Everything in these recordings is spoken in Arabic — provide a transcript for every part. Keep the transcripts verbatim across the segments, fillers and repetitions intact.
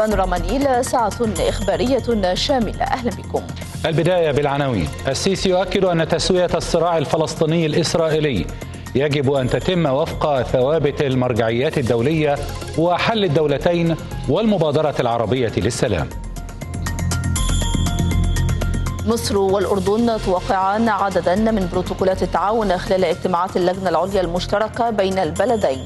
بانوراما نيل ساعة إخبارية شاملة. أهلا بكم. البداية بالعناوين. السيسي يؤكد أن تسوية الصراع الفلسطيني الإسرائيلي يجب أن تتم وفق ثوابت المرجعيات الدولية وحل الدولتين والمبادرة العربية للسلام. مصر والأردن توقعان عددا من بروتوكولات التعاون خلال اجتماعات اللجنة العليا المشتركة بين البلدين.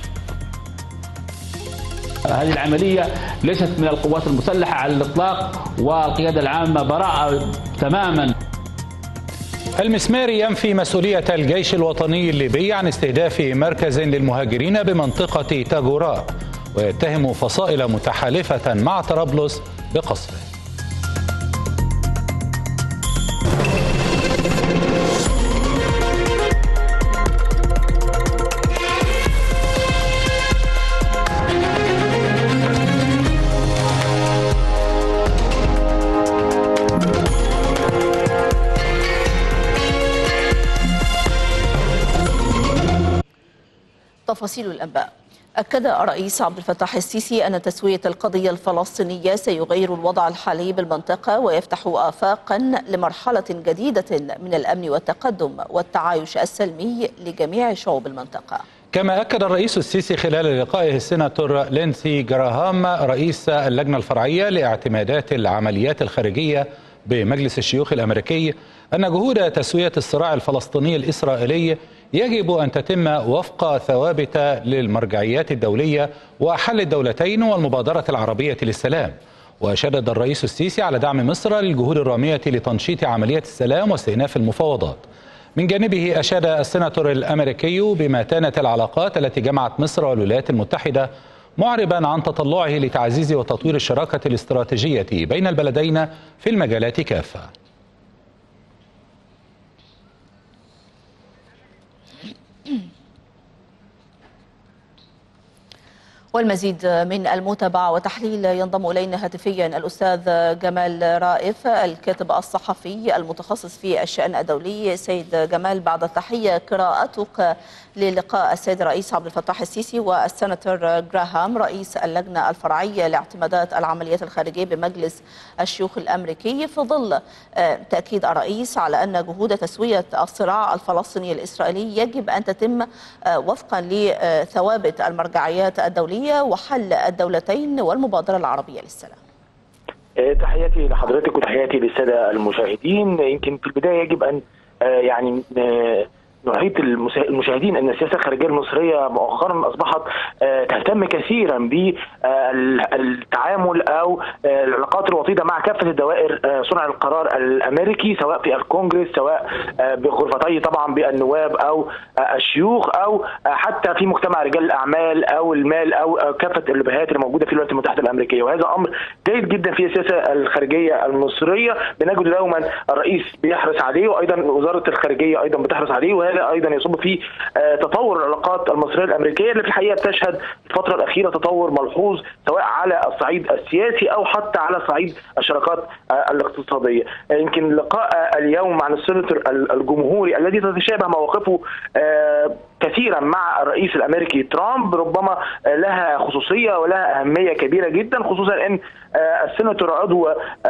هذه العملية ليست من القوات المسلحة على الإطلاق، والقيادة العامة براءة تماما. المسماري ينفي مسؤولية الجيش الوطني الليبي عن استهداف مركز للمهاجرين بمنطقة تاجوراء، ويتهم فصائل متحالفة مع طرابلس بقصفه. تفاصيل الأنباء. أكد الرئيس عبد الفتاح السيسي أن تسوية القضية الفلسطينية سيغير الوضع الحالي بالمنطقة ويفتح آفاقا لمرحلة جديدة من الأمن والتقدم والتعايش السلمي لجميع شعوب المنطقة. كما أكد الرئيس السيسي خلال لقائه السيناتور لينسي جراهام رئيس اللجنة الفرعية لاعتمادات العمليات الخارجية بمجلس الشيوخ الأمريكي أن جهود تسوية الصراع الفلسطيني الإسرائيلي يجب أن تتم وفق ثوابت للمرجعيات الدولية وحل الدولتين والمبادرة العربية للسلام. وشدد الرئيس السيسي على دعم مصر للجهود الرامية لتنشيط عملية السلام واستئناف المفاوضات. من جانبه أشاد السيناتور الأمريكي بمتانة العلاقات التي جمعت مصر والولايات المتحدة، معربا عن تطلعه لتعزيز وتطوير الشراكة الاستراتيجية بين البلدين في المجالات كافة. والمزيد من المتابعة وتحليل ينضم إلينا هاتفيا الأستاذ جمال رائف الكاتب الصحفي المتخصص في الشأن الدولي. سيد جمال، بعد التحية، قراءتك للقاء السيد الرئيس عبد الفتاح السيسي والسيناتور جراهام رئيس اللجنة الفرعية لاعتمادات العمليات الخارجية بمجلس الشيوخ الأمريكي في ظل تأكيد الرئيس على أن جهود تسوية الصراع الفلسطيني الإسرائيلي يجب أن تتم وفقا لثوابت المرجعيات الدولية وحل الدولتين والمبادرة العربية للسلام. تحياتي لحضرتك وتحياتي للسادة المشاهدين. يمكن في البداية يجب أن يعني نعيد المشاهدين أن السياسة الخارجية المصرية مؤخرا أصبحت تهتم كثيرا بالتعامل أو العلاقات الوطيدة مع كافة الدوائر صنع القرار الأمريكي، سواء في الكونغرس، سواء بغرفتي طبعا بالنواب أو الشيوخ، أو حتى في مجتمع رجال الأعمال أو المال أو كافة البهات اللي موجودة في الولايات المتحدة الأمريكية. وهذا أمر جيد جدا في السياسة الخارجية المصرية، بنجد دوما الرئيس بيحرص عليه وأيضا وزارة الخارجية أيضا بتحرص عليه، وهذا ايضا يصب في تطور العلاقات المصريه الامريكيه اللي في الحقيقه بتشهد الفتره الاخيره تطور ملحوظ سواء على الصعيد السياسي او حتى على صعيد الشراكات الاقتصاديه. يمكن لقاء اليوم عن السيناتور الجمهوري الذي تتشابه مواقفه كثيرا مع الرئيس الامريكي ترامب ربما لها خصوصيه ولها اهميه كبيره جدا، خصوصا ان السيناتور عضو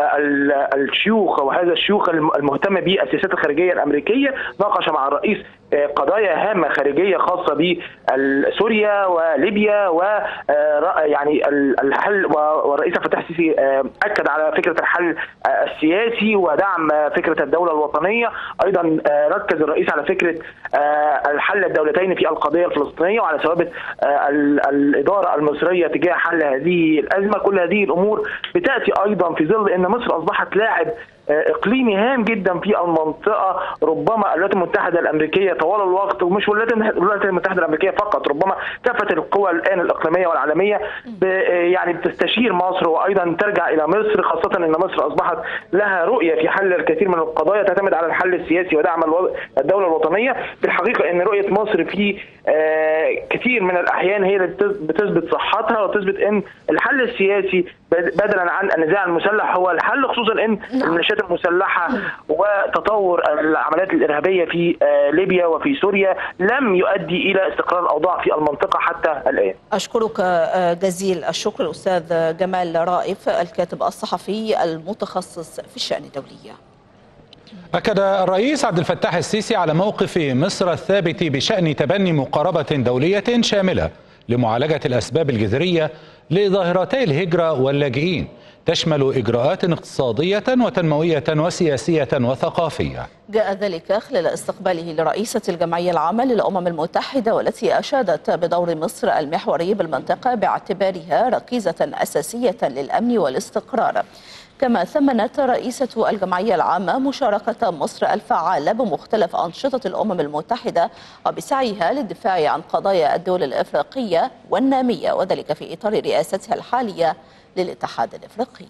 الشيوخ وهذا الشيوخ المهتم بالسياسات الخارجيه الامريكيه ناقش مع الرئيس قضايا هامه خارجيه خاصه بسوريا وليبيا و يعني الحل، والرئيس عبد الفتاح السيسي اكد على فكره الحل السياسي ودعم فكره الدوله الوطنيه. ايضا ركز الرئيس على فكره الحل الدولتين في القضيه الفلسطينيه وعلى ثوابت الاداره المصريه تجاه حل هذه الازمه. كل هذه الامور بتاتي ايضا في ظل ان مصر اصبحت لاعب اقليمي هام جدا في المنطقه. ربما الولايات المتحده الامريكيه طوال الوقت، ومش الولايات المتحده الامريكيه فقط، ربما كافه القوى الان الاقليميه والعالميه يعني بتستشير مصر وايضا ترجع الى مصر، خاصه ان مصر اصبحت لها رؤيه في حل الكثير من القضايا تعتمد على الحل السياسي ودعم الدوله الوطنيه. في الحقيقه ان رؤيه مصر في كثير من الاحيان هي اللي بتثبت صحتها وتثبت ان الحل السياسي بدلا عن النزاع المسلح هو الحل، خصوصا ان الميليشيات المسلحه وتطور العمليات الارهابيه في ليبيا وفي سوريا لم يؤدي الى استقرار الاوضاع في المنطقه حتى الان. اشكرك جزيل الشكر الاستاذ جمال رائف الكاتب الصحفي المتخصص في الشأن الدولي. أكد الرئيس عبد الفتاح السيسي على موقف مصر الثابت بشأن تبني مقاربة دولية شاملة لمعالجة الأسباب الجذرية لظاهرتي الهجرة واللاجئين، تشمل إجراءات اقتصادية وتنموية وسياسية وثقافية. جاء ذلك خلال استقباله لرئيسة الجمعية العامة للأمم المتحدة، والتي أشادت بدور مصر المحوري بالمنطقة باعتبارها ركيزة أساسية للأمن والاستقرار. كما ثمنت رئيسة الجمعية العامة مشاركة مصر الفعالة بمختلف أنشطة الأمم المتحدة وبسعيها للدفاع عن قضايا الدول الإفريقية والنامية، وذلك في إطار رئاستها الحالية للاتحاد الإفريقي.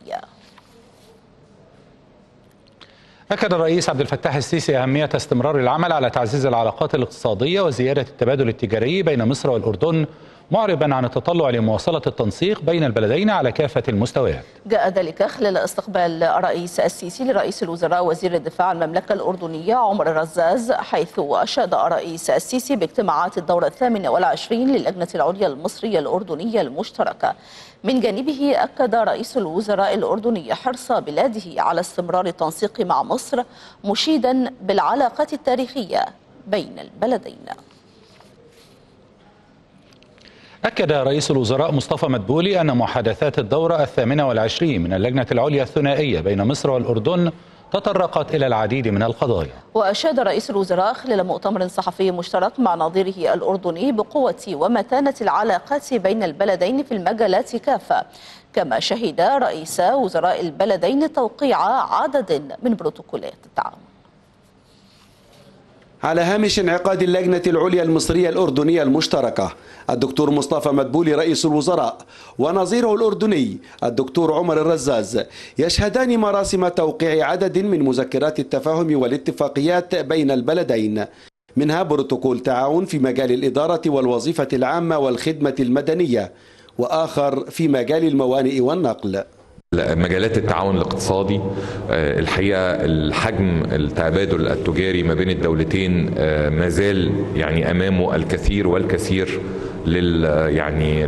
أكد الرئيس عبد الفتاح السيسي أهمية استمرار العمل على تعزيز العلاقات الاقتصادية وزيادة التبادل التجاري بين مصر والأردن، معربا عن التطلع لمواصلة التنسيق بين البلدين على كافة المستويات. جاء ذلك خلال استقبال الرئيس السيسي لرئيس الوزراء وزير الدفاع المملكة الأردنية عمر الرزاز، حيث أشاد الرئيس السيسي باجتماعات الدورة الثامنة والعشرين للجنة العليا المصرية الأردنية المشتركة. من جانبه أكد رئيس الوزراء الأردني حرص بلاده على استمرار التنسيق مع مصر، مشيدا بالعلاقات التاريخية بين البلدين. أكد رئيس الوزراء مصطفى مدبولي أن محادثات الدورة الثامنة والعشرين من اللجنة العليا الثنائية بين مصر والأردن تطرقت إلى العديد من القضايا. وأشاد رئيس الوزراء خلال مؤتمر صحفي مشترك مع نظيره الأردني بقوة ومتانة العلاقات بين البلدين في المجالات كافة. كما شهد رئيس وزراء البلدين توقيع عدد من بروتوكولات التعاون. على هامش انعقاد اللجنة العليا المصرية الأردنية المشتركة، الدكتور مصطفى مدبولي رئيس الوزراء ونظيره الأردني الدكتور عمر الرزاز يشهدان مراسم توقيع عدد من مذكرات التفاهم والاتفاقيات بين البلدين، منها بروتوكول تعاون في مجال الإدارة والوظيفة العامة والخدمة المدنية، وآخر في مجال الموانئ والنقل. مجالات التعاون الاقتصادي، الحقيقة الحجم التبادل التجاري ما بين الدولتين ما زال يعني أمامه الكثير والكثير لل يعني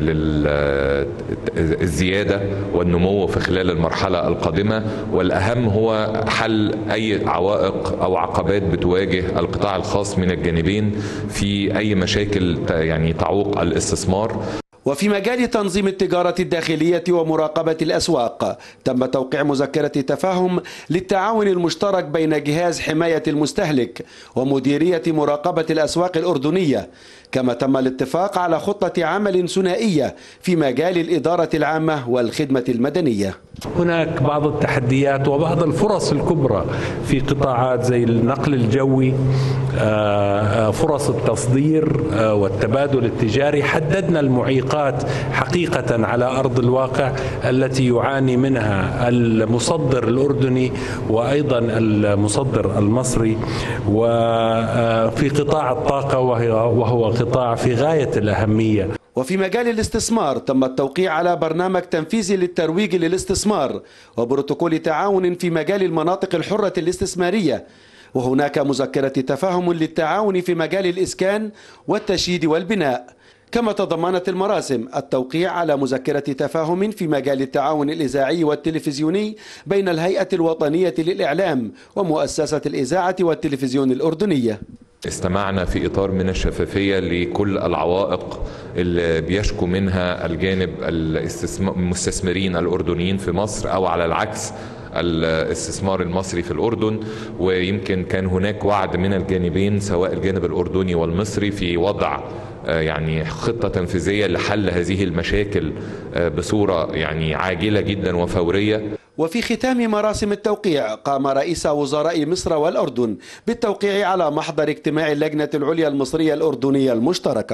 للزيادة والنمو في خلال المرحلة القادمة، والأهم هو حل أي عوائق أو عقبات بتواجه القطاع الخاص من الجانبين في أي مشاكل يعني تعوق الاستثمار. وفي مجال تنظيم التجارة الداخلية ومراقبة الأسواق، تم توقيع مذكرة تفاهم للتعاون المشترك بين جهاز حماية المستهلك ومديرية مراقبة الأسواق الأردنية، كما تم الاتفاق على خطة عمل ثنائية في مجال الإدارة العامة والخدمة المدنية. هناك بعض التحديات وبعض الفرص الكبرى في قطاعات زي النقل الجوي، فرص التصدير والتبادل التجاري. حددنا المعيقات حقيقة على أرض الواقع التي يعاني منها المصدر الأردني وأيضا المصدر المصري، وفي قطاع الطاقة وهو قطاع في غاية الأهمية. وفي مجال الاستثمار تم التوقيع على برنامج تنفيذي للترويج للاستثمار وبروتوكول تعاون في مجال المناطق الحرة الاستثمارية، وهناك مذكرة تفاهم للتعاون في مجال الإسكان والتشييد والبناء. كما تضمنت المراسم التوقيع على مذكرة تفاهم في مجال التعاون الإذاعي والتلفزيوني بين الهيئة الوطنية للإعلام ومؤسسة الإذاعة والتلفزيون الأردنية. استمعنا في إطار من الشفافية لكل العوائق اللي بيشكو منها الجانب المستثمرين الأردنيين في مصر، أو على العكس الاستثمار المصري في الأردن. ويمكن كان هناك وعد من الجانبين سواء الجانب الأردني والمصري في وضع يعني خطة تنفيذية لحل هذه المشاكل بصورة يعني عاجلة جدا وفورية. وفي ختام مراسم التوقيع قام رئيس وزراء مصر والأردن بالتوقيع على محضر اجتماع اللجنة العليا المصرية الأردنية المشتركة.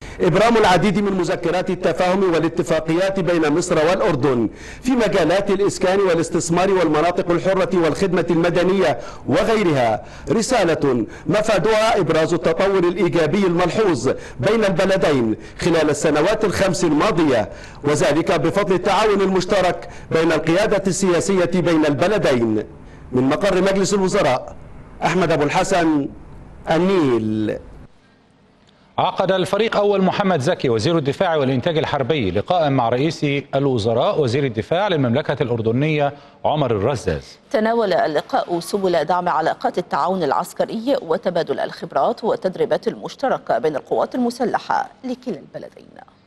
إبرام العديد من مذكرات التفاهم والاتفاقيات بين مصر والأردن في مجالات الإسكان والاستثمار والمناطق الحرة والخدمة المدنية وغيرها، رسالة مفادها إبراز التطور الإيجابي الملحوظ بين البلدين خلال السنوات الخمس الماضية، وذلك بفضل التعاون المشترك بين القيادة السياسية بين البلدين. من مقر مجلس الوزراء، أحمد أبو الحسن، النيل. عقد الفريق أول محمد زكي وزير الدفاع والإنتاج الحربي لقاء مع رئيس الوزراء وزير الدفاع للمملكة الأردنية عمر الرزاز. تناول اللقاء سبل دعم علاقات التعاون العسكري وتبادل الخبرات والتدريبات المشتركة بين القوات المسلحة لكلا البلدين.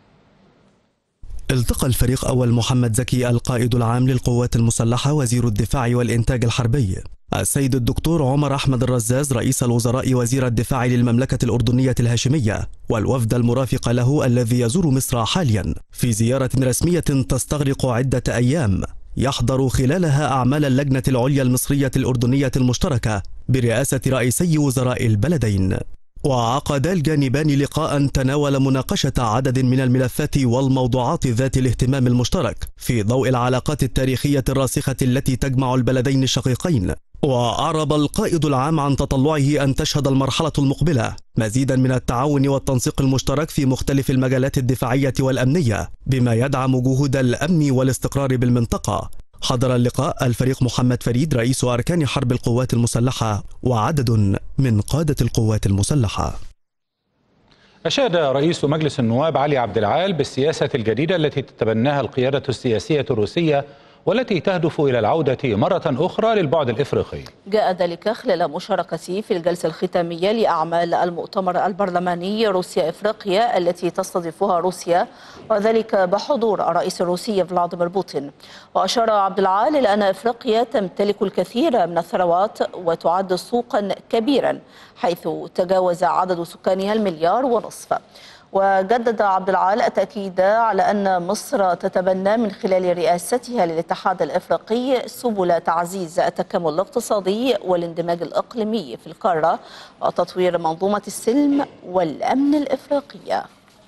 التقى الفريق أول محمد زكي القائد العام للقوات المسلحة وزير الدفاع والإنتاج الحربي السيد الدكتور عمر أحمد الرزاز رئيس الوزراء وزير الدفاع للمملكة الأردنية الهاشمية والوفد المرافق له الذي يزور مصر حاليا في زيارة رسمية تستغرق عدة أيام يحضر خلالها أعمال اللجنة العليا المصرية الأردنية المشتركة برئاسة رئيسي وزراء البلدين. وعقد الجانبان لقاء تناول مناقشة عدد من الملفات والموضوعات ذات الاهتمام المشترك في ضوء العلاقات التاريخية الراسخة التي تجمع البلدين الشقيقين. وأعرب القائد العام عن تطلعه أن تشهد المرحلة المقبلة مزيدا من التعاون والتنسيق المشترك في مختلف المجالات الدفاعية والأمنية بما يدعم جهود الأمن والاستقرار بالمنطقة. حضر اللقاء الفريق محمد فريد رئيس أركان حرب القوات المسلحة وعدد من قادة القوات المسلحة. أشاد رئيس مجلس النواب علي عبد العال بالسياسة الجديدة التي تتبناها القيادة السياسية الروسية والتي تهدف إلى العودة مرة أخرى للبعد الإفريقي. جاء ذلك خلال مشاركته في الجلسة الختامية لأعمال المؤتمر البرلماني روسيا إفريقيا التي تستضيفها روسيا، وذلك بحضور الرئيس الروسي فلاديمير بوتين. وأشار عبد العال إلى أن إفريقيا تمتلك الكثير من الثروات وتعد سوقا كبيرا حيث تجاوز عدد سكانها المليار ونصف. وجدد عبد العال التأكيد على أن مصر تتبنى من خلال رئاستها للاتحاد الإفريقي سبل تعزيز التكامل الاقتصادي والاندماج الإقليمي في القارة وتطوير منظومة السلم والأمن الإفريقية.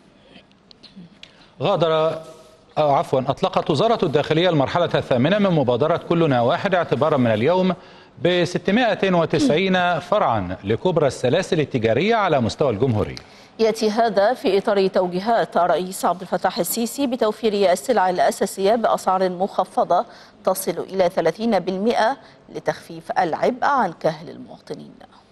غادر أو عفوا أطلقت وزارة الداخلية المرحلة الثامنة من مبادرة كلنا واحد اعتبارا من اليوم ب ستمائة وتسعين فرعا لكبرى السلاسل التجارية على مستوى الجمهورية. يأتي هذا في إطار توجيهات الرئيس عبد الفتاح السيسي بتوفير السلع الأساسية بأسعار مخفضة تصل إلى ثلاثين بالمئة لتخفيف العبء عن كاهل المواطنين.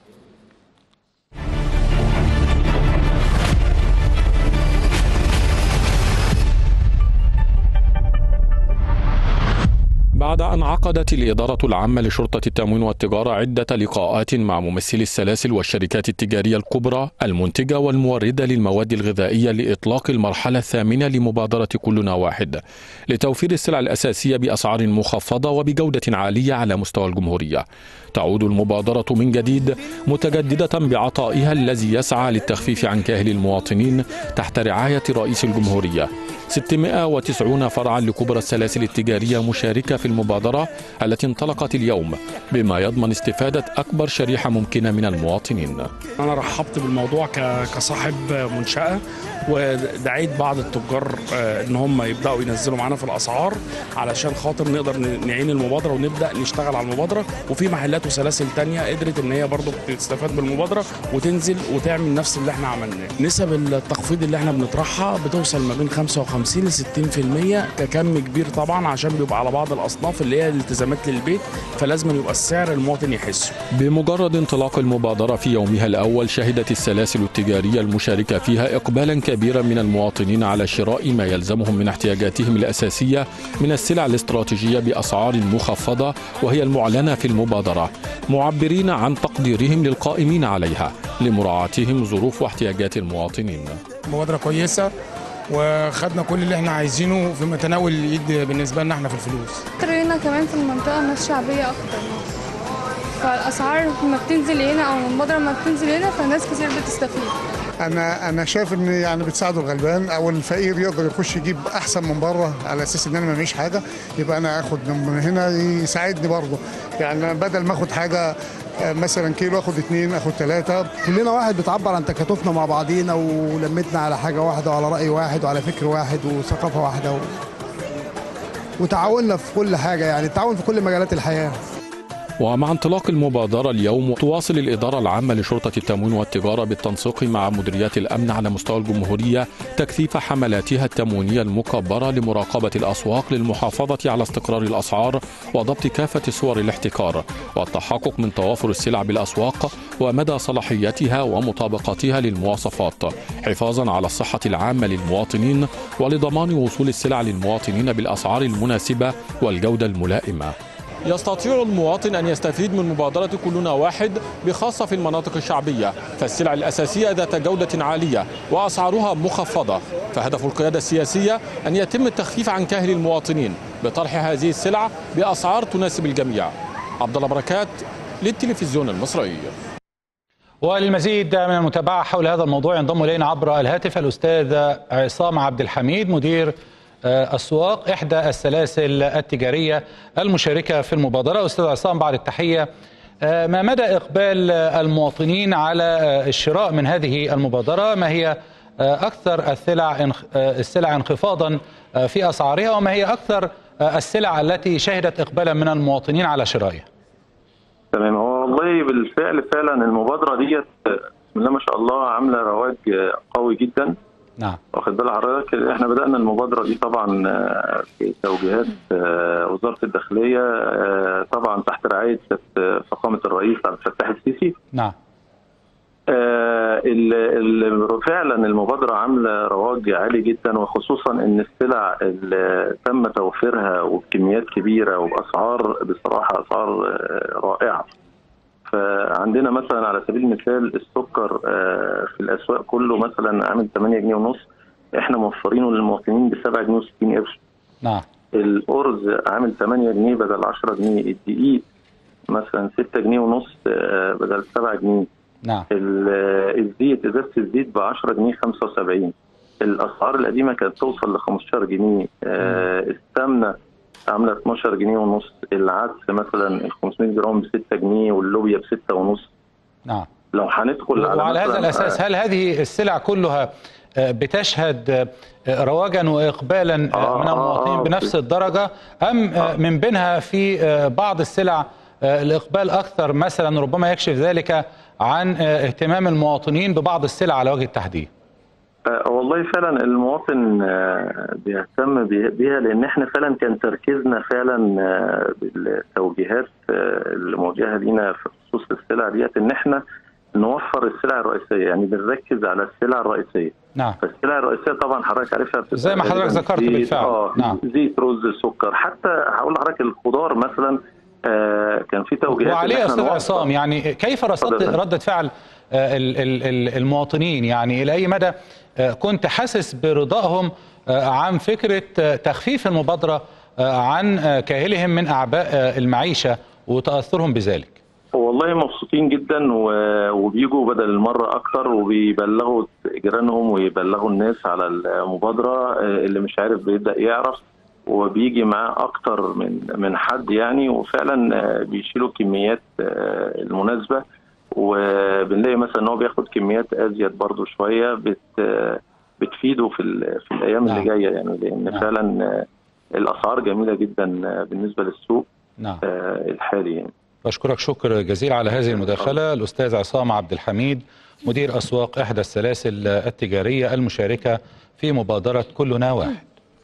بعد أن عقدت الإدارة العامة لشرطة التموين والتجارة عدة لقاءات مع ممثلي السلاسل والشركات التجارية الكبرى المنتجة والموردة للمواد الغذائية لإطلاق المرحلة الثامنة لمبادرة كلنا واحد لتوفير السلع الأساسية بأسعار مخفضة وبجودة عالية على مستوى الجمهورية، تعود المبادرة من جديد متجددة بعطائها الذي يسعى للتخفيف عن كاهل المواطنين تحت رعاية رئيس الجمهورية. ستمائة وتسعين فرعا لكبرى السلاسل التجارية مشاركة في المبادرة التي انطلقت اليوم بما يضمن استفادة أكبر شريحة ممكنة من المواطنين. أنا رحبت بالموضوع كصاحب منشأة ودعيت بعض التجار ان هم يبداوا ينزلوا معانا في الاسعار علشان خاطر نقدر نعين المبادره ونبدا نشتغل على المبادره. وفي محلات وسلاسل تانية قدرت ان هي برضو تستفاد بالمبادره وتنزل وتعمل نفس اللي احنا عملناه. نسب التخفيض اللي احنا بنطرحها بتوصل ما بين خمسة وخمسين لستين في المية ككم كبير طبعا، عشان بيبقى على بعض الاصناف اللي هي الالتزامات للبيت، فلازم يبقى السعر المواطن يحسه. بمجرد انطلاق المبادره في يومها الاول شهدت السلاسل التجاريه المشاركه فيها اقبالا كبيرا من المواطنين على شراء ما يلزمهم من احتياجاتهم الأساسية من السلع الاستراتيجية بأسعار مخفضة وهي المعلنة في المبادرة، معبرين عن تقديرهم للقائمين عليها لمراعاتهم ظروف واحتياجات المواطنين. مبادرة كويسة وخدنا كل اللي احنا عايزينه في متناول الايد بالنسبة لنا احنا في الفلوس. ترينا كمان في المنطقة ناس شعبية أكتر، فالأسعار لما بتنزل هنا أو المبادرة لما بتنزل هنا فالناس كتير بتستفيد. انا انا شايف ان يعني بتساعدوا الغلبان او الفقير يقدر يخش يجيب احسن من بره على اساس ان انا ما معيش حاجه، يبقى انا اخد من هنا يساعدني برضه. يعني بدل ما اخد حاجه مثلا كيلو اخد اتنين اخد ثلاثة. كلنا واحد، بتعبر عن تكاتفنا مع بعضينا ولمتنا على حاجة واحدة وعلى رأي واحد وعلى فكر واحد وثقافة واحدة و... وتعاوننا في كل حاجة، يعني التعاون في كل مجالات الحياة. ومع انطلاق المبادرة اليوم تواصل الإدارة العامة لشرطة التموين والتجارة بالتنسيق مع مديريات الأمن على مستوى الجمهورية تكثيف حملاتها التموينية المكبرة لمراقبة الأسواق للمحافظة على استقرار الأسعار وضبط كافة صور الاحتكار والتحقق من توافر السلع بالأسواق ومدى صلاحيتها ومطابقتها للمواصفات، حفاظا على الصحة العامة للمواطنين ولضمان وصول السلع للمواطنين بالأسعار المناسبة والجودة الملائمة. يستطيع المواطن أن يستفيد من مبادرة كلنا واحد بخاصة في المناطق الشعبية، فالسلع الأساسية ذات جودة عالية وأسعارها مخفضة، فهدف القيادة السياسية أن يتم التخفيف عن كاهل المواطنين بطرح هذه السلع بأسعار تناسب الجميع. عبد الله بركات للتلفزيون المصري. وللمزيد من المتابعة حول هذا الموضوع ينضم إلينا عبر الهاتف الأستاذ عصام عبد الحميد، مدير أسواق إحدى السلاسل التجارية المشاركة في المبادرة. أستاذ عصام، بعد التحية، ما مدى إقبال المواطنين على الشراء من هذه المبادرة؟ ما هي أكثر السلع السلع انخفاضا في أسعارها، وما هي أكثر السلع التي شهدت إقبالا من المواطنين على شرائها؟ تمام، هو والله بالفعل فعلا المبادرة ديت بسم الله ما شاء الله عاملة رواج قوي جدا. نعم، واخد بال حضرتك، احنا بدأنا المبادرة دي طبعا في توجيهات وزارة الداخلية طبعا تحت رعاية فخامة الرئيس عبد الفتاح السيسي. نعم. فعلا المبادرة عاملة رواج عالي جدا، وخصوصا ان السلع اللي تم توفيرها وبكميات كبيرة وبأسعار بصراحة أسعار رائعة. فعندنا مثلا على سبيل المثال السكر في الاسواق كله مثلا عامل ثمانية جنيه ونص، احنا موفرينه للمواطنين ب سبعة جنيه وستين قرش. نعم. الارز عامل ثمانية جنيه بدل عشرة جنيه، الدقيق مثلا ستة جنيه ونص بدل سبعة جنيه. نعم. الزيت ازازه الزيت ب عشرة جنيه خمسة وسبعين. الاسعار القديمه كانت توصل ل خمستاشر جنيه. السمنه عامله اتناشر جنيه ونص، العدس مثلا ال خمسمائة جرام ب ستة جنيه واللوبيا ب ستة ونص. نعم. لو هندخل على وعلى هذا الاساس هل هذه السلع كلها بتشهد رواجا واقبالا من المواطنين بنفس الدرجه، ام من بينها في بعض السلع الاقبال اكثر مثلا ربما يكشف ذلك عن اهتمام المواطنين ببعض السلع على وجه التحديد؟ والله فعلا المواطن بيهتم بيها، لان احنا فعلا كان تركيزنا فعلا بالتوجيهات الموجهه لينا في خصوص السلع ديت ان احنا نوفر السلع الرئيسيه، يعني بنركز على السلع الرئيسيه. نعم. فالسلع الرئيسيه طبعا حضرتك عارفها زي ما حضرتك ذكرت بالفعل. اه نعم. زيت، رز، سكر، حتى هقول لحضرتك الخضار مثلا آه كان في توجيهات. وعليه يا استاذ عصام، يعني كيف رصدت ردة فعل المواطنين؟ يعني الى اي مدى كنت حاسس برضائهم عن فكره تخفيف المبادره عن كاهلهم من اعباء المعيشه وتاثرهم بذلك؟ والله مبسوطين جدا وبيجوا بدل المره اكتر وبيبلغوا جيرانهم ويبلغوا الناس على المبادره، اللي مش عارف بيبدا يعرف وبيجي معاه اكتر من من حد يعني، وفعلا بيشيلوا كميات المناسبه، وبنلاقي مثلا ان هو بياخد كميات ازيد برضو شويه بت بتفيده في في الايام نعم. اللي جايه يعني، لان نعم. فعلا الاسعار جميله جدا بالنسبه للسوق نعم. الحالي يعني. بشكرك شكر جزيل على هذه المداخله الاستاذ عصام عبد الحميد، مدير اسواق احدى السلاسل التجاريه المشاركه في مبادره كلنا واحد.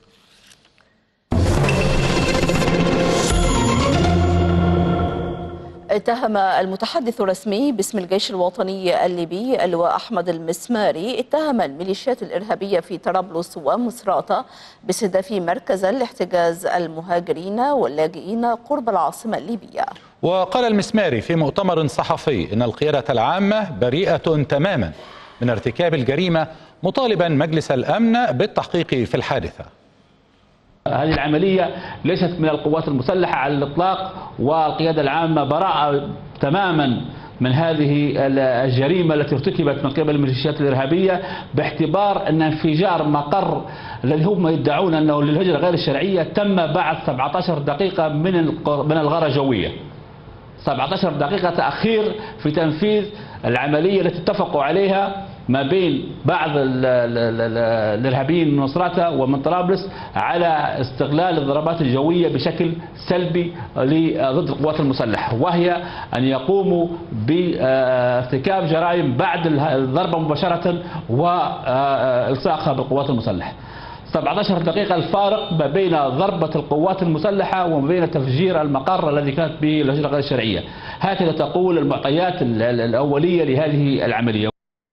اتهم المتحدث الرسمي باسم الجيش الوطني الليبي اللواء أحمد المسماري اتهم الميليشيات الإرهابية في طرابلس ومصراتة باستهداف مركز لاحتجاز المهاجرين واللاجئين قرب العاصمة الليبية. وقال المسماري في مؤتمر صحفي إن القيادة العامة بريئة تماما من ارتكاب الجريمة، مطالبا مجلس الأمن بالتحقيق في الحادثة. هذه العملية ليست من القوات المسلحة على الإطلاق، والقيادة العامة براءة تماما من هذه الجريمة التي ارتكبت من قبل الميليشيات الإرهابية، باعتبار أن انفجار مقر الذي هم يدعون أنه للهجرة غير الشرعية تم بعد سبعة عشر دقيقة من من الغارة الجوية. سبعة عشر دقيقة تأخير في تنفيذ العملية التي اتفقوا عليها ما بين بعض الإرهابيين من مصراتة ومن طرابلس على استغلال الضربات الجوية بشكل سلبي ضد القوات المسلحة، وهي أن يقوموا بارتكاب جرائم بعد الضربة مباشرة والصاقها بالقوات المسلحة. سبعة عشر دقيقة الفارق ما بين ضربة القوات المسلحة وما بين تفجير المقر الذي كانت به الهجرة غير الشرعية. هكذا تقول المعطيات الأولية لهذه العملية.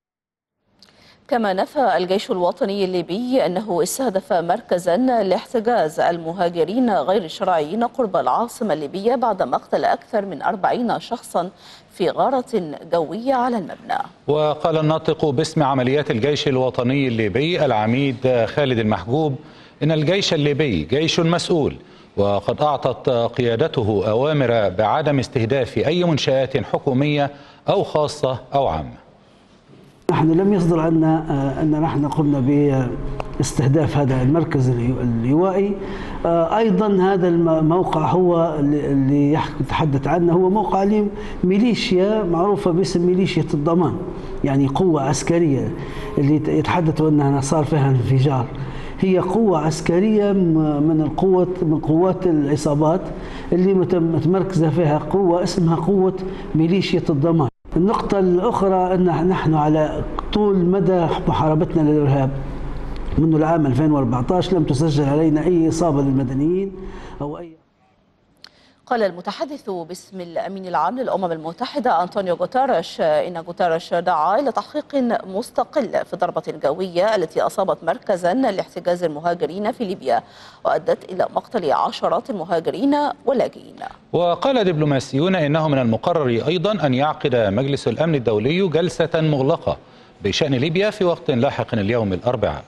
كما نفى الجيش الوطني الليبي أنه استهدف مركزا لاحتجاز المهاجرين غير الشرعيين قرب العاصمة الليبية بعد مقتل أكثر من أربعين شخصا في غارة جوية على المبنى. وقال الناطق باسم عمليات الجيش الوطني الليبي العميد خالد المحجوب إن الجيش الليبي جيش مسؤول، وقد أعطت قيادته أوامر بعدم استهداف أي منشآت حكومية أو خاصة أو عامة. نحن لم يصدر عنا أن نحن قمنا باستهداف هذا المركز اللوائي. أيضا هذا الموقع هو اللي يتحدث عنه هو موقع لميليشيا معروفة باسم ميليشيا الضمان، يعني قوة عسكرية اللي يتحدثوا أنها صار فيها انفجار. هي قوة عسكرية من القوة من قوات العصابات اللي متمركزة فيها قوة اسمها قوة ميليشيا الضمان. النقطة الأخرى أن نحن على طول مدى محاربتنا للإرهاب منذ العام ألفين وأربعة عشر لم تسجل علينا أي إصابة للمدنيين أو أي. قال المتحدث باسم الأمين العام للأمم المتحدة أنطونيو غوتيريش إن غوتيريش دعا إلى تحقيق مستقل في الضربة الجوية التي أصابت مركزا لاحتجاز المهاجرين في ليبيا وأدت إلى مقتل عشرات المهاجرين واللاجئين. وقال دبلوماسيون إنه من المقرر أيضا أن يعقد مجلس الأمن الدولي جلسة مغلقة بشأن ليبيا في وقت لاحق اليوم الأربعاء.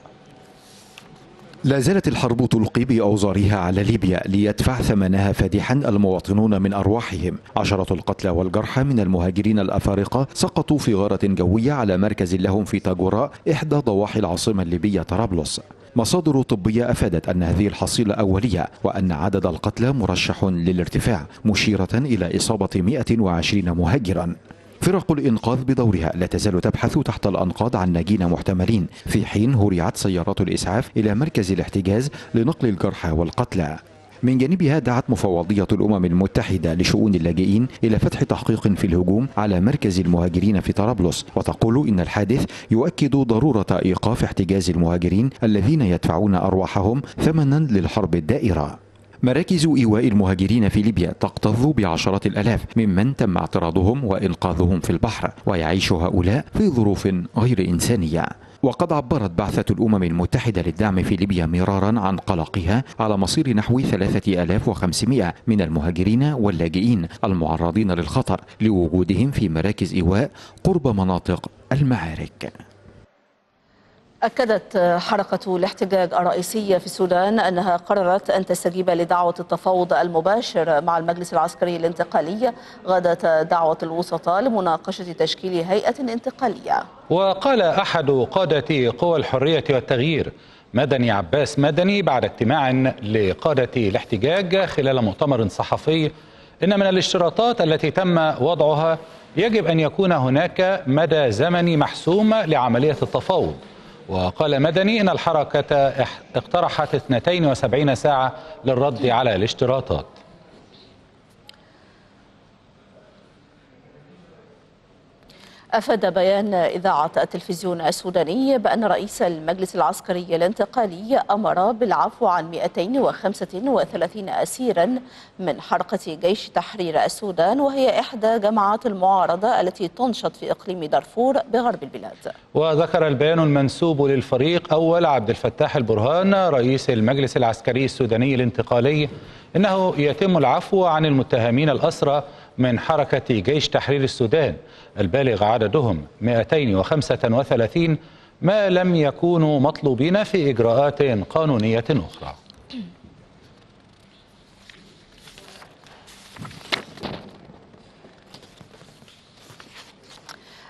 لا زالت الحرب تلقي بأوزارها على ليبيا ليدفع ثمنها فادحا المواطنون من أرواحهم. عشرة القتلى والجرحى من المهاجرين الأفارقة سقطوا في غارة جوية على مركز لهم في تاجوراء إحدى ضواحي العاصمة الليبية طرابلس. مصادر طبية أفادت أن هذه الحصيلة أولية وأن عدد القتلى مرشح للارتفاع، مشيرة إلى إصابة مئة وعشرين مهاجرا. فرق الإنقاذ بدورها لا تزال تبحث تحت الأنقاض عن ناجين محتملين، في حين هرعت سيارات الإسعاف إلى مركز الاحتجاز لنقل الجرحى والقتلى. من جانبها دعت مفوضية الأمم المتحدة لشؤون اللاجئين إلى فتح تحقيق في الهجوم على مركز المهاجرين في طرابلس، وتقول إن الحادث يؤكد ضرورة إيقاف احتجاز المهاجرين الذين يدفعون أرواحهم ثمنا للحرب الدائرة. مراكز إيواء المهاجرين في ليبيا تكتظ بعشرات الآلاف ممن تم اعتراضهم وإنقاذهم في البحر، ويعيش هؤلاء في ظروف غير إنسانية. وقد عبرت بعثة الأمم المتحدة للدعم في ليبيا مرارا عن قلقها على مصير نحو ثلاثة آلاف وخمسمئة من المهاجرين واللاجئين المعرضين للخطر لوجودهم في مراكز إيواء قرب مناطق المعارك. أكدت حركة الاحتجاج الرئيسية في السودان أنها قررت أن تستجيب لدعوة التفاوض المباشر مع المجلس العسكري الانتقالي غداة دعوة الوسطاء لمناقشة تشكيل هيئة انتقالية. وقال أحد قادة قوى الحرية والتغيير مدني عباس مدني بعد اجتماع لقادة الاحتجاج خلال مؤتمر صحفي إن من الاشتراطات التي تم وضعها يجب أن يكون هناك مدى زمني محسوم لعملية التفاوض. وقال مدني إن الحركة اقترحت اثنتين وسبعين ساعة للرد على الاشتراطات. أفاد بيان إذاعة التلفزيون السوداني بأن رئيس المجلس العسكري الانتقالي أمر بالعفو عن مئتين وخمسة وثلاثين أسيرا من حركة جيش تحرير السودان، وهي إحدى جماعات المعارضة التي تنشط في إقليم دارفور بغرب البلاد. وذكر البيان المنسوب للفريق أول عبد الفتاح البرهان رئيس المجلس العسكري السوداني الانتقالي إنه يتم العفو عن المتهمين الأسرى من حركة جيش تحرير السودان البالغ عددهم مئتين وخمسة وثلاثين ما لم يكونوا مطلوبين في إجراءات قانونية أخرى.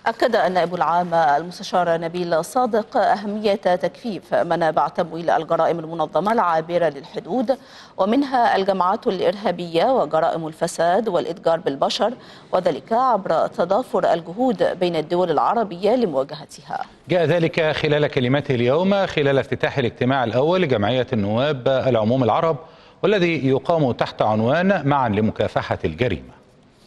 أكد النائب العام المستشار نبيل صادق أهمية تكثيف منابع تمويل الجرائم المنظمة العابرة للحدود، ومنها الجماعات الإرهابية وجرائم الفساد والإتجار بالبشر، وذلك عبر تضافر الجهود بين الدول العربية لمواجهتها. جاء ذلك خلال كلمته اليوم خلال افتتاح الاجتماع الأول لجمعية النواب العموم العرب، والذي يقام تحت عنوان معا لمكافحة الجريمة.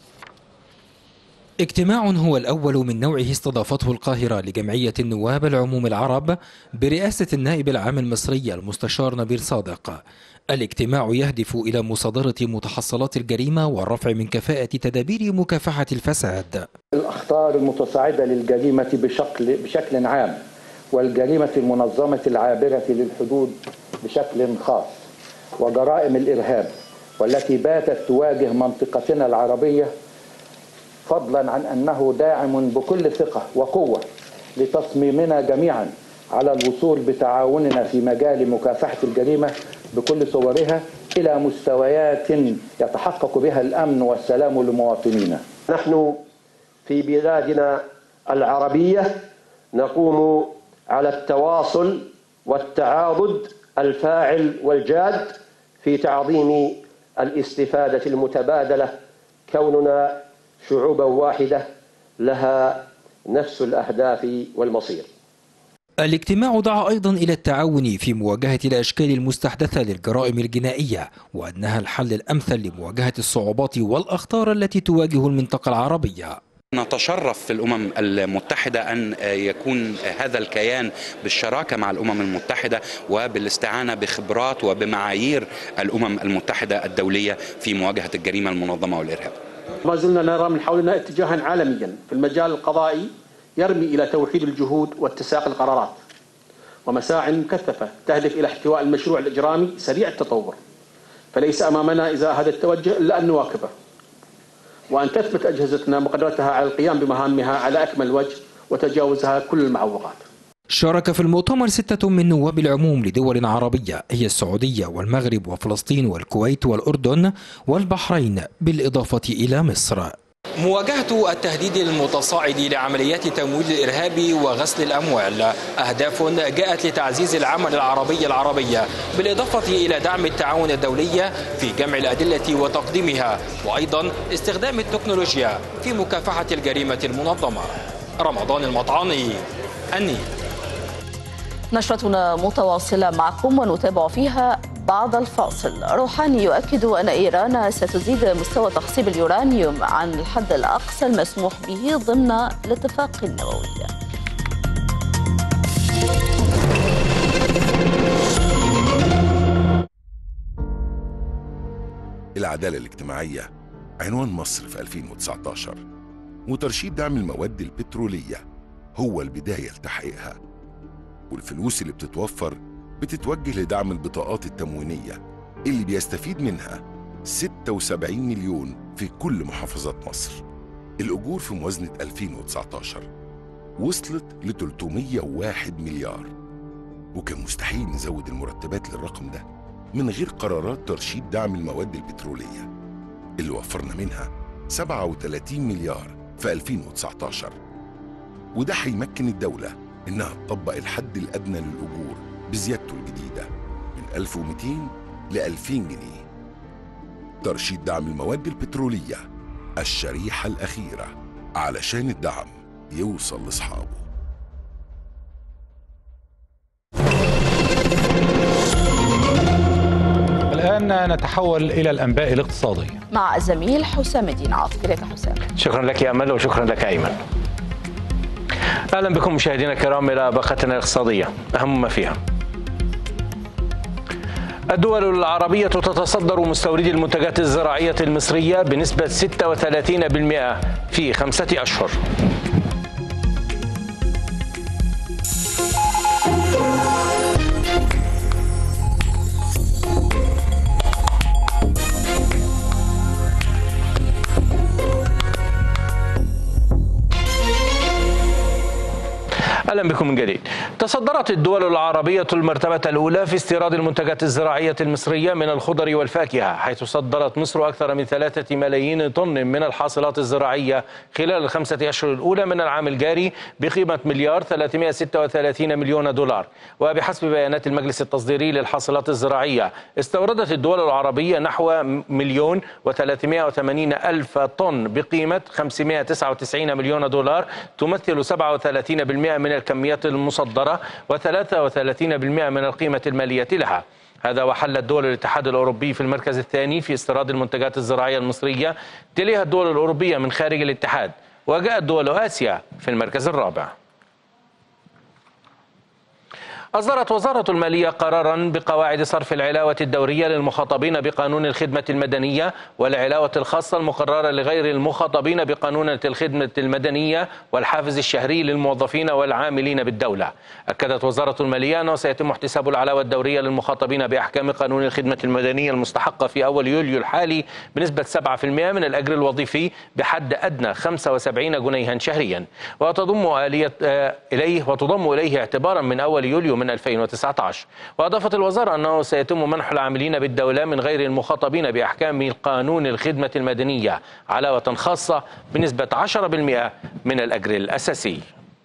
اجتماع هو الأول من نوعه استضافته القاهرة لجمعية النواب العموم العرب برئاسة النائب العام المصري المستشار نبيل صادق. الاجتماع يهدف إلى مصادرة متحصلات الجريمة والرفع من كفاءة تدابير مكافحة الفساد. الأخطار المتصاعدة للجريمة بشكل بشكل عام، والجريمة المنظمة العابرة للحدود بشكل خاص، وجرائم الإرهاب والتي باتت تواجه منطقتنا العربية، فضلا عن أنه داعم بكل ثقة وقوة لتصميمنا جميعا على الوصول بتعاوننا في مجال مكافحة الجريمة بكل صورها إلى مستويات يتحقق بها الأمن والسلام لمواطنينا. نحن في بلادنا العربية نقوم على التواصل والتعاضد الفاعل والجاد في تعظيم الاستفادة المتبادلة، كوننا شعوبا واحدة لها نفس الأهداف والمصير. الاجتماع دعا أيضا إلى التعاون في مواجهة الأشكال المستحدثة للجرائم الجنائية، وأنها الحل الأمثل لمواجهة الصعوبات والأخطار التي تواجه المنطقة العربية. نتشرف في الأمم المتحدة أن يكون هذا الكيان بالشراكة مع الأمم المتحدة وبالاستعانة بخبرات وبمعايير الأمم المتحدة الدولية في مواجهة الجريمة المنظمة والإرهاب. ما زلنا نرى من حولنا اتجاها عالميا في المجال القضائي يرمي إلى توحيد الجهود واتساق القرارات، ومساع مكثفة تهدف إلى احتواء المشروع الإجرامي سريع التطور. فليس أمامنا إزاء هذا التوجه إلا أن نواكبه، وأن تثبت أجهزتنا مقدرتها على القيام بمهامها على أكمل وجه وتجاوزها كل المعوقات. شارك في المؤتمر ستة من نواب العموم لدول عربية هي السعودية والمغرب وفلسطين والكويت والأردن والبحرين، بالإضافة إلى مصر. مواجهة التهديد المتصاعد لعمليات تمويل الإرهاب وغسل الأموال أهداف جاءت لتعزيز العمل العربي العربي، بالإضافة إلى دعم التعاون الدولي في جمع الأدلة وتقديمها، وأيضا استخدام التكنولوجيا في مكافحة الجريمة المنظمة. رمضان المطعاني، النيل. نشرتنا متواصلة معكم ونتابع فيها بعد الفاصل. روحاني يؤكد أن إيران ستزيد مستوى تخصيب اليورانيوم عن الحد الأقصى المسموح به ضمن الاتفاق النووي. العدالة الاجتماعية عنوان مصر في ألفين وتسعة عشر، وترشيد دعم المواد البترولية هو البداية لتحقيقها، والفلوس اللي بتتوفر بتتوجه لدعم البطاقات التموينية اللي بيستفيد منها ستة وسبعين مليون في كل محافظات مصر. الأجور في موازنة ألفين وتسعة عشر وصلت ل ثلاثمائة وواحد مليار، وكان مستحيل نزود المرتبات للرقم ده من غير قرارات ترشيد دعم المواد البترولية اللي وفرنا منها سبعة وثلاثين مليار في ألفين وتسعة عشر. وده هيمكن الدولة إنها تطبق الحد الأدنى للأجور بزيادته الجديدة من ألف ومئتين ل ألفين جنيه. ترشيد دعم المواد البترولية الشريحة الأخيرة علشان الدعم يوصل لأصحابه. الآن نتحول إلى الأنباء الاقتصادية مع الزميل حسام الدين عاطف. إليك حسام. شكرا لك يا أمل وشكرا لك أيمن. أهلا بكم مشاهدينا الكرام إلى باقتنا الاقتصادية، أهم ما فيها. الدول العربية تتصدر مستوردي المنتجات الزراعية المصرية بنسبة ستة وثلاثين بالمئة في خمسة أشهر. أهلا بكم من جديد. تصدرت الدول العربية المرتبة الأولى في استيراد المنتجات الزراعية المصرية من الخضر والفاكهة، حيث صدرت مصر أكثر من ثلاثة ملايين طن من الحاصلات الزراعية خلال الخمسة أشهر الأولى من العام الجاري بقيمة مليار ثلاثمائة وستة وثلاثين مليون دولار. وبحسب بيانات المجلس التصديري للحاصلات الزراعية، استوردت الدول العربية نحو مليون وثلاثمائة وثمانين ألف طن بقيمة خمسمائة وتسعة وتسعين مليون دولار، تمثل سبعة وثلاثين بالمئة من الكميات المصدرة وثلاثة وثلاثين بالمئة من القيمة المالية لها. هذا وحلت دول الاتحاد الأوروبي في المركز الثاني في استيراد المنتجات الزراعية المصرية، تليها الدول الأوروبية من خارج الاتحاد، وجاءت دول آسيا في المركز الرابع. أصدرت وزارة المالية قرارا بقواعد صرف العلاوة الدورية للمخاطبين بقانون الخدمة المدنية والعلاوة الخاصة المقررة لغير المخاطبين بقانون الخدمة المدنية والحافز الشهري للموظفين والعاملين بالدولة. أكدت وزارة المالية أنه سيتم احتساب العلاوة الدورية للمخاطبين بأحكام قانون الخدمة المدنية المستحقة في أول يوليو الحالي بنسبة سبعة بالمئة من الأجر الوظيفي بحد أدنى خمسة وسبعين جنيها شهريا، وتضم آلية إليه وتضم إليه اعتبارا من أول يوليو من ألفين وتسعة عشر. وأضافت الوزارة أنه سيتم منح العاملين بالدولة من غير المخاطبين بأحكام قانون الخدمة المدنية علاوة خاصة بنسبة عشرة بالمئة من الأجر الأساسي.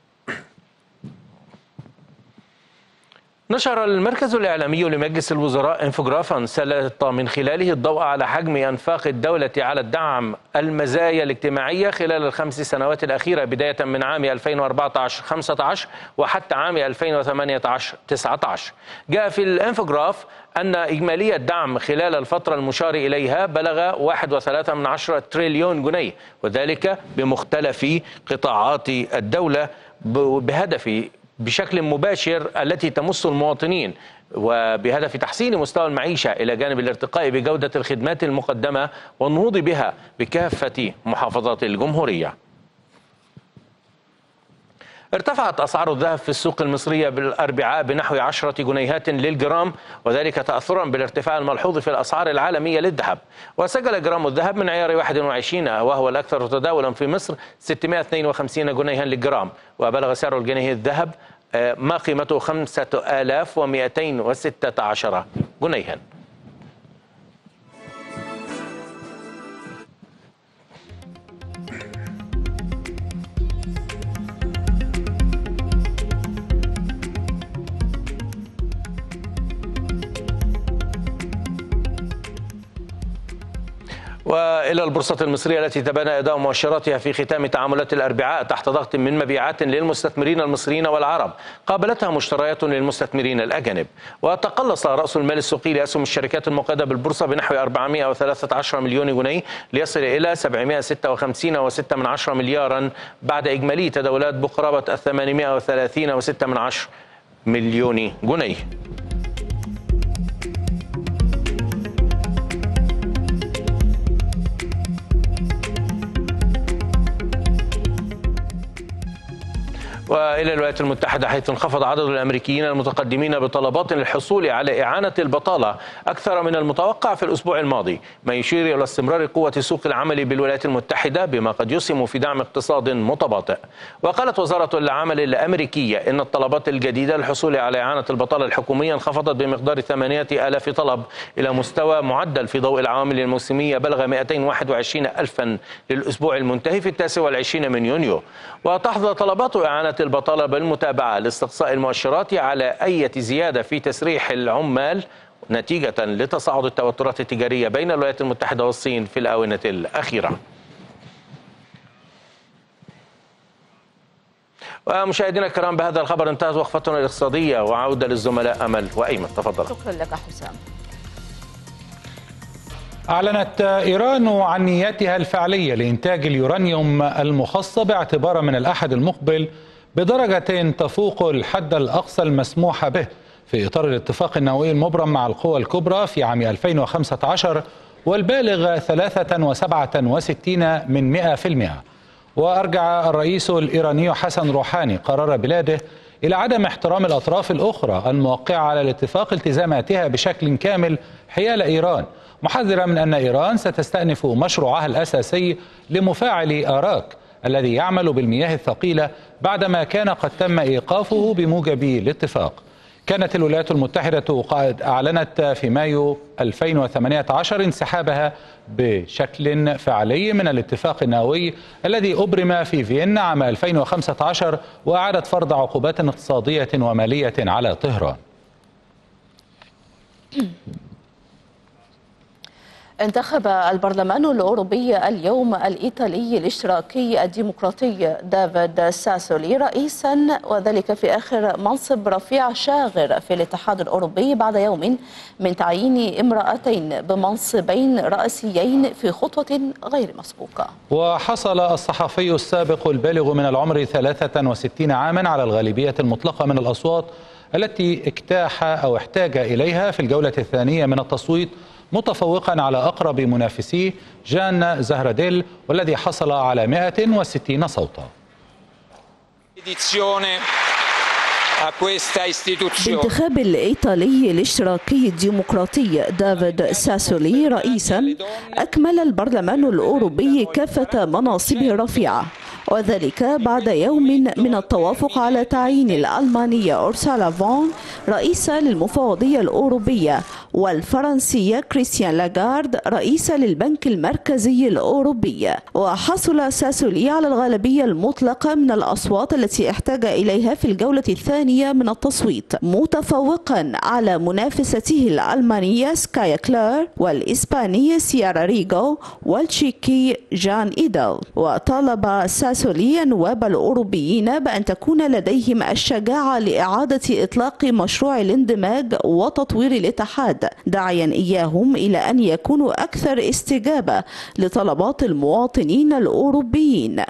نشر المركز الإعلامي لمجلس الوزراء انفوجرافا سلط من خلاله الضوء على حجم أنفاق الدولة على الدعم المزايا الاجتماعية خلال الخمس سنوات الأخيرة، بداية من عام ألفين وأربعة عشر خمسة عشر وحتى عام ألفين وثمانية عشر تسعة عشر. جاء في الانفوجراف أن إجمالي الدعم خلال الفترة المشار إليها بلغ واحد فاصلة ثلاثة من عشرة تريليون جنيه، وذلك بمختلف قطاعات الدولة بهدف بشكل مباشر التي تمس المواطنين، وبهدف تحسين مستوى المعيشة إلى جانب الارتقاء بجودة الخدمات المقدمة والنهوض بها بكافة محافظات الجمهورية. ارتفعت أسعار الذهب في السوق المصرية بالأربعاء بنحو عشرة جنيهات للجرام، وذلك تأثرا بالارتفاع الملحوظ في الأسعار العالمية للذهب. وسجل جرام الذهب من عيار واحد وعشرين وهو الأكثر تداولا في مصر ستمائة واثنين وخمسين جنيها للجرام، وبلغ سعر الجنيه الذهب ما قيمته خمسة آلاف ومئتين وستة عشر جنيها. وإلى البورصة المصرية التي تبانى أداء مؤشراتها في ختام تعاملات الأربعاء تحت ضغط من مبيعات للمستثمرين المصريين والعرب قابلتها مشتريات للمستثمرين الأجانب. وتقلص رأس المال السوقي لأسهم الشركات المقيدة بالبورصة بنحو أربعمائة وثلاثة عشر مليون جنيه ليصل إلى سبعمائة وستة وخمسين فاصلة ستة من عشرة مليارا بعد إجمالي تداولات بقرابة ثمانمائة وثلاثين فاصلة ستة من عشرة مليون جنيه. وإلى الولايات المتحدة، حيث انخفض عدد الأمريكيين المتقدمين بطلبات للحصول على إعانة البطالة أكثر من المتوقع في الأسبوع الماضي، ما يشير إلى استمرار قوة سوق العمل بالولايات المتحدة بما قد يسهم في دعم اقتصاد متباطئ. وقالت وزارة العمل الأمريكية إن الطلبات الجديدة للحصول على إعانة البطالة الحكومية انخفضت بمقدار ثمانية آلاف طلب إلى مستوى معدل في ضوء العوامل الموسمية بلغ مئتين وواحد وعشرين ألفا للأسبوع المنتهي في التاسع والعشرين من يونيو. وتحظى طلبات إعانة البطالة بالمتابعة لاستقصاء المؤشرات على أي زيادة في تسريح العمال نتيجة لتصاعد التوترات التجارية بين الولايات المتحدة والصين في الآونة الأخيرة. ومشاهدينا الكرام، بهذا الخبر انتهت وقفتنا الاقتصادية، وعودة للزملاء أمل وأيمن. تفضل. شكرا لك حسام. أعلنت إيران عن نيتها الفعلية لإنتاج اليورانيوم المخصب اعتبارا من الأحد المقبل بدرجة تفوق الحد الأقصى المسموح به في إطار الاتفاق النووي المبرم مع القوى الكبرى في عام ألفين وخمسة عشر والبالغ ثلاثة وسبعة وستين من مئة في المئة. وأرجع الرئيس الإيراني حسن روحاني قرار بلاده إلى عدم احترام الأطراف الأخرى الموقعة على الاتفاق التزاماتها بشكل كامل حيال إيران، محذرا من أن إيران ستستأنف مشروعها الأساسي لمفاعل آراك الذي يعمل بالمياه الثقيلة بعدما كان قد تم إيقافه بموجب الاتفاق. كانت الولايات المتحدة قد أعلنت في مايو ألفين وثمانية عشر انسحابها بشكل فعلي من الاتفاق النووي الذي أبرم في فيينا عام ألفين وخمسة عشر، وأعادت فرض عقوبات اقتصادية ومالية على طهران. انتخب البرلمان الأوروبي اليوم الإيطالي الاشتراكي الديمقراطي دافيد ساسولي رئيسا، وذلك في آخر منصب رفيع شاغر في الاتحاد الأوروبي بعد يوم من تعيين امرأتين بمنصبين رئيسيين في خطوة غير مسبوقة. وحصل الصحفي السابق البالغ من العمر ثلاثة وستين عاما على الغالبية المطلقة من الأصوات التي اجتاح أو احتاج إليها في الجولة الثانية من التصويت، متفوقا على أقرب منافسيه جان زهراديل والذي حصل على مئة وستين صوتا. بانتخاب الإيطالي الاشتراكي الديمقراطي دافيد ساسولي رئيسا، أكمل البرلمان الأوروبي كافة مناصبه الرفيعة، وذلك بعد يوم من التوافق على تعيين الألمانية أورسولا فون رئيسة للمفوضية الأوروبية، والفرنسية كريستيان لاغارد رئيسة للبنك المركزي الأوروبي. وحصل ساسولي على الغالبية المطلقة من الأصوات التي احتاج إليها في الجولة الثانية من التصويت، متفوقا على منافسته الألمانية سكايا كلار والإسبانية سيارا ريغو والتشيكي جان إيدل. وطالب ساسولي النواب الأوروبيين بأن تكون لديهم الشجاعة لإعادة إطلاق مشروع الاندماج وتطوير الاتحاد، داعيا إياهم إلى أن يكونوا أكثر استجابة لطلبات المواطنين الأوروبيين.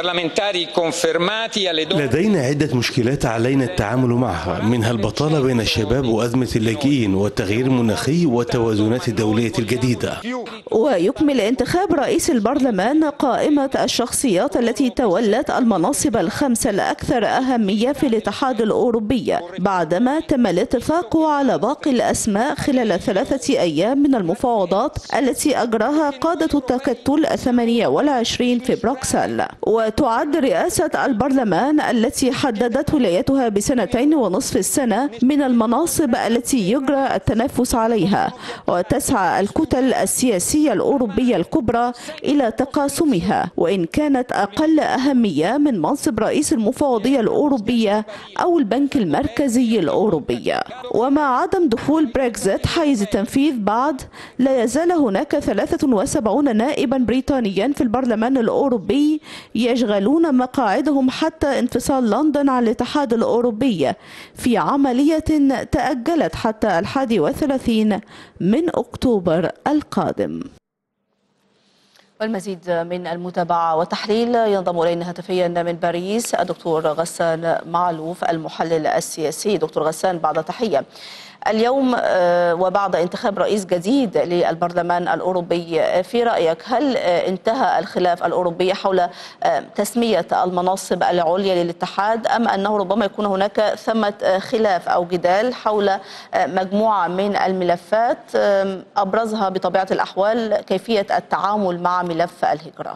لدينا عدة مشكلات علينا التعامل معها، منها البطالة بين الشباب وأزمة اللاجئين والتغيير المناخي والتوازنات الدولية الجديدة. ويكمل انتخاب رئيس البرلمان قائمة الشخصيات التي تولت المناصب الخمسة الأكثر أهمية في الاتحاد الأوروبي، بعدما تم الاتفاق على باقي الأسماء خلال ثلاثة أيام من المفاوضات التي أجراها قادة التكتل الثمانية والعشرين في بروكسل. وتعد رئاسة البرلمان التي حددت ولايتها بسنتين ونصف السنة من المناصب التي يجرى التنافس عليها، وتسعى الكتل السياسية الأوروبية الكبرى إلى تقاسمها، وإن كانت أقل أهمية من منصب رئيس المفوضية الأوروبية أو البنك المركزي الأوروبي. ومع عدم دخول بريكزيت حيز التنفيذ بعد، لا يزال هناك ثلاثة وسبعين نائبا بريطانيا في البرلمان الأوروبي يشغلون مقاعدهم حتى انفصال لندن عن الاتحاد الأوروبي في عملية تأجلت حتى الحادي والثلاثين من أكتوبر القادم. والمزيد من المتابعة والتحليل ينضم إلينا هاتفيا من باريس الدكتور غسان معلوف المحلل السياسي. دكتور غسان، بعد تحية. اليوم وبعد انتخاب رئيس جديد للبرلمان الأوروبي، في رأيك هل انتهى الخلاف الأوروبي حول تسمية المناصب العليا للاتحاد، أم أنه ربما يكون هناك ثمة خلاف أو جدال حول مجموعة من الملفات أبرزها بطبيعة الأحوال كيفية التعامل مع ملف الهجرة؟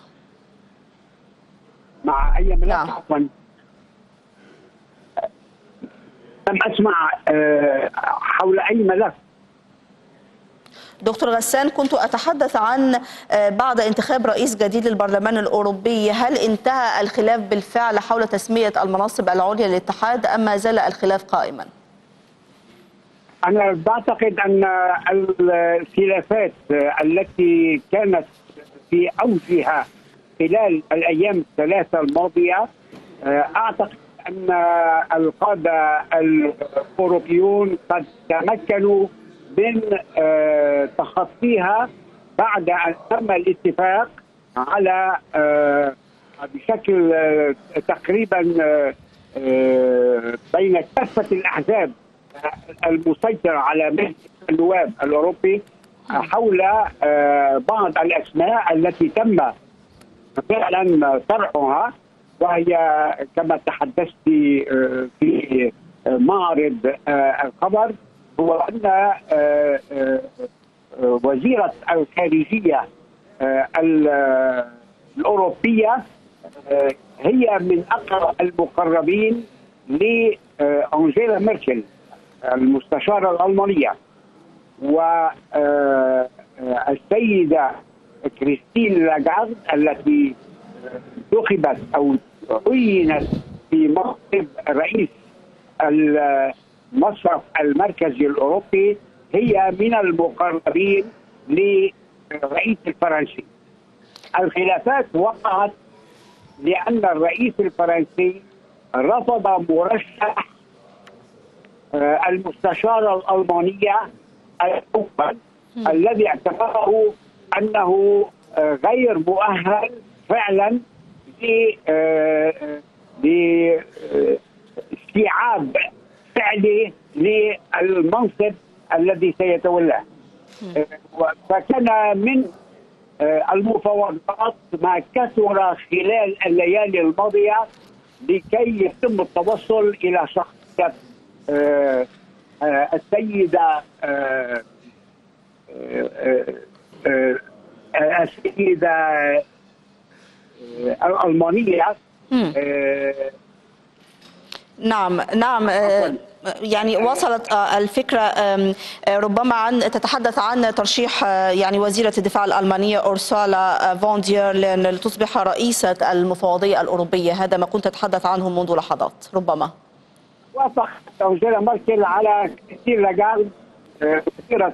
مع أي ملف؟ عفوا لم أسمع حول أي ملف. دكتور غسان، كنت أتحدث عن بعد انتخاب رئيس جديد للبرلمان الأوروبي، هل انتهى الخلاف بالفعل حول تسمية المناصب العليا للاتحاد أم ما زال الخلاف قائما؟ أنا بعتقد أن الخلافات التي كانت في أوجها خلال الأيام الثلاثة الماضية، أعتقد أن القادة الأوروبيون قد تمكنوا من تخطيها بعد أن تم الاتفاق على بشكل تقريبا بين كافة الأحزاب المسيطرة على مجلس النواب الأوروبي حول بعض الأسماء التي تم فعلا طرحها، وهي كما تحدثت في معرض الخبر، هو أن وزيرة الخارجية الأوروبية هي من أقرب المقربين لأنجيلا ميركل المستشارة الألمانية، والسيدة كريستين لاغارد التي انتخبت أو عينت في منصب رئيس المصرف المركزي الأوروبي، هي من المقربين للرئيس الفرنسي. الخلافات وقعت لأن الرئيس الفرنسي رفض مرشح المستشارة الألمانية الأول الذي اعتبره أنه غير مؤهل فعلا لاستيعاب فعلي للمنصب الذي سيتولاه. فكان من المفاوضات ما كثر خلال الليالي الماضية لكي يتم التوصل إلى شخصية السيدة السيدة الألمانية. نعم نعم يعني وصلت الفكرة ربما عن تتحدث عن ترشيح يعني وزيرة الدفاع الألمانية أورسولا فون دير لين لتصبح رئيسة المفوضية الأوروبية، هذا ما كنت تتحدث عنه منذ لحظات. ربما وافقت أنجيلا ميركل على كريستين لاغارد وزيرة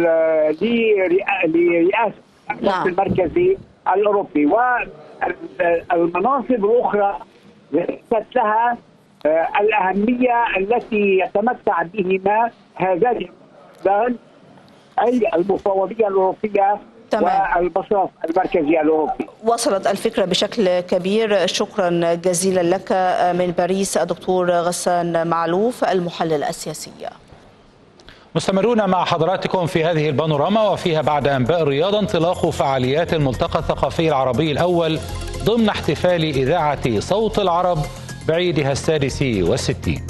لرئاسة البنك المركزي الأوروبي، والمناصب الأخرى ليست لها الأهمية التي يتمتع بهما هذان البلدان، أي المفوضية الأوروبية والمصرف المركزي الأوروبي. وصلت الفكرة بشكل كبير. شكرا جزيلا لك من باريس الدكتور غسان معلوف المحلل السياسي. مستمرون مع حضراتكم في هذه البانوراما، وفيها بعد أنباء الرياضة انطلاق فعاليات الملتقى الثقافي العربي الأول ضمن احتفال إذاعة صوت العرب بعيدها السادس والستين.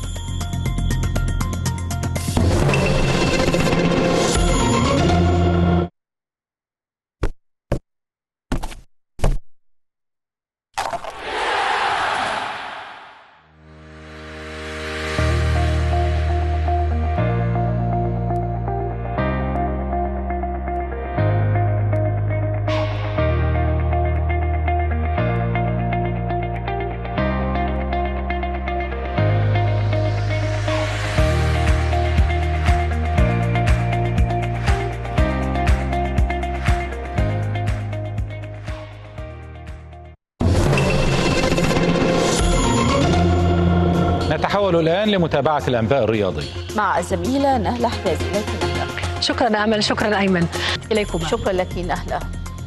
نتحول الآن لمتابعة الأنباء الرياضية مع الزميلة نهلة حجازي. شكرا أمل. شكرا أيمن. إليكم. شكرا لك نهلة.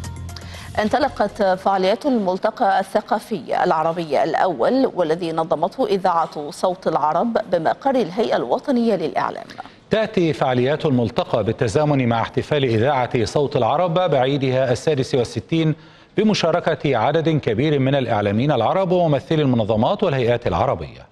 انطلقت فعاليات الملتقى الثقافي العربي الأول والذي نظمته إذاعة صوت العرب بمقر الهيئة الوطنية للإعلام. تأتي فعاليات الملتقى بالتزامن مع احتفال إذاعة صوت العرب بعيدها السادس والستين بمشاركة عدد كبير من الإعلاميين العرب وممثلي المنظمات والهيئات العربية.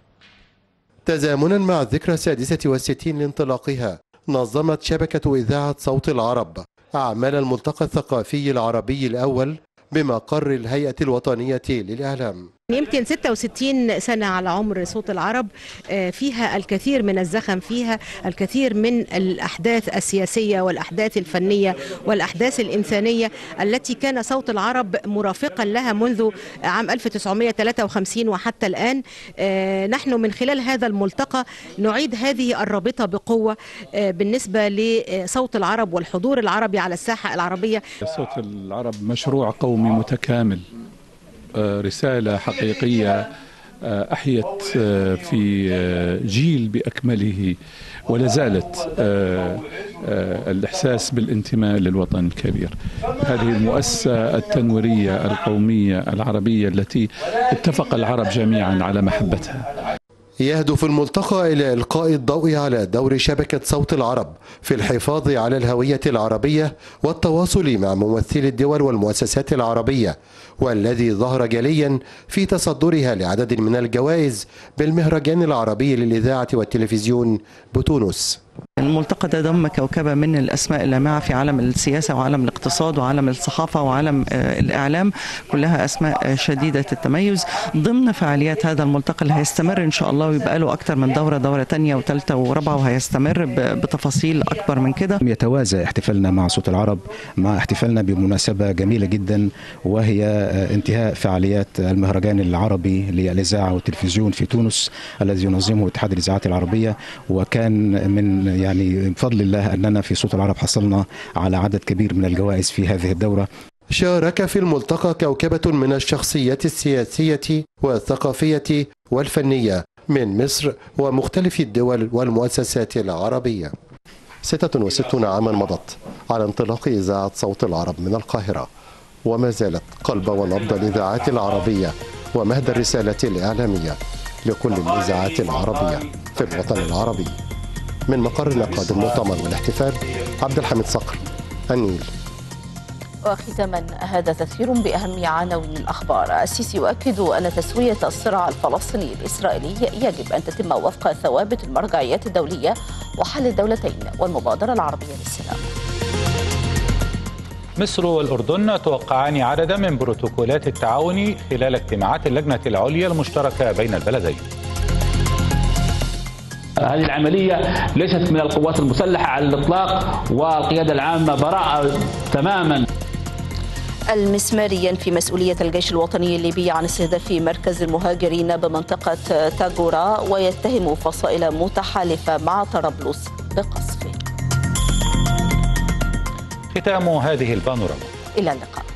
تزامنا مع الذكرى السادسة والستين لانطلاقها، نظمت شبكة إذاعة صوت العرب أعمال الملتقى الثقافي العربي الأول بمقر الهيئة الوطنية للإعلام. يمكن ستة وستين سنة على عمر صوت العرب، فيها الكثير من الزخم، فيها الكثير من الأحداث السياسية والأحداث الفنية والأحداث الإنسانية التي كان صوت العرب مرافقا لها منذ عام ألف وتسعمائة وثلاثة وخمسين وحتى الآن. نحن من خلال هذا الملتقى نعيد هذه الرابطة بقوة بالنسبة لصوت العرب والحضور العربي على الساحة العربية. صوت العرب مشروع قومي متكامل، رسالة حقيقية أحيت في جيل بأكمله، ولا زالت الإحساس بالانتماء للوطن الكبير. هذه المؤسسة التنويرية القومية العربية التي اتفق العرب جميعا على محبتها. يهدف الملتقى إلى إلقاء الضوء على دور شبكة صوت العرب في الحفاظ على الهوية العربية والتواصل مع ممثلي الدول والمؤسسات العربية، والذي ظهر جليا في تصدرها لعدد من الجوائز بالمهرجان العربي للإذاعة والتلفزيون بتونس. الملتقى ده ضم كوكبة من الأسماء اللامعة في عالم السياسة وعالم الاقتصاد وعالم الصحافة وعالم الإعلام، كلها أسماء شديدة التميز ضمن فعاليات هذا الملتقى اللي هيستمر إن شاء الله ويبقى له أكثر من دورة، دورة تانية وثالثة ورابعة، وهيستمر بتفاصيل أكبر من كده. يتوازى احتفالنا مع صوت العرب مع احتفالنا بمناسبة جميلة جدا، وهي انتهاء فعاليات المهرجان العربي للإذاعة والتلفزيون في تونس الذي ينظمه اتحاد الإذاعات العربية. وكان من يعني بفضل الله أننا في صوت العرب حصلنا على عدد كبير من الجوائز في هذه الدورة. شارك في الملتقى كوكبة من الشخصيات السياسية والثقافية والفنية من مصر ومختلف الدول والمؤسسات العربية. ستة وستين عاما مضت على انطلاق إذاعة صوت العرب من القاهرة، وما زالت قلب ونبض الإذاعات العربية ومهد الرسالة الإعلامية لكل الإذاعات العربية في الوطن العربي. من مقر نقاد المؤتمر والاحتفال، عبد الحميد صقر، النيل. وختاما هذا تذكير بأهم عناوين الأخبار. السيسي يؤكد أن تسوية الصراع الفلسطيني الإسرائيلي يجب أن تتم وفق ثوابت المرجعيات الدولية وحل الدولتين والمبادرة العربية للسلام. مصر والأردن توقعان عددا من بروتوكولات التعاون خلال اجتماعات اللجنة العليا المشتركة بين البلدين. هذه العملية ليست من القوات المسلحة على الإطلاق، والقيادة العامة براءة تماما. المسماري ينفي مسؤولية الجيش الوطني الليبي عن استهداف مركز المهاجرين بمنطقة تاغورا، ويتهم فصائل متحالفة مع طرابلس بقصفه. ختام هذه البانوراما. إلى اللقاء.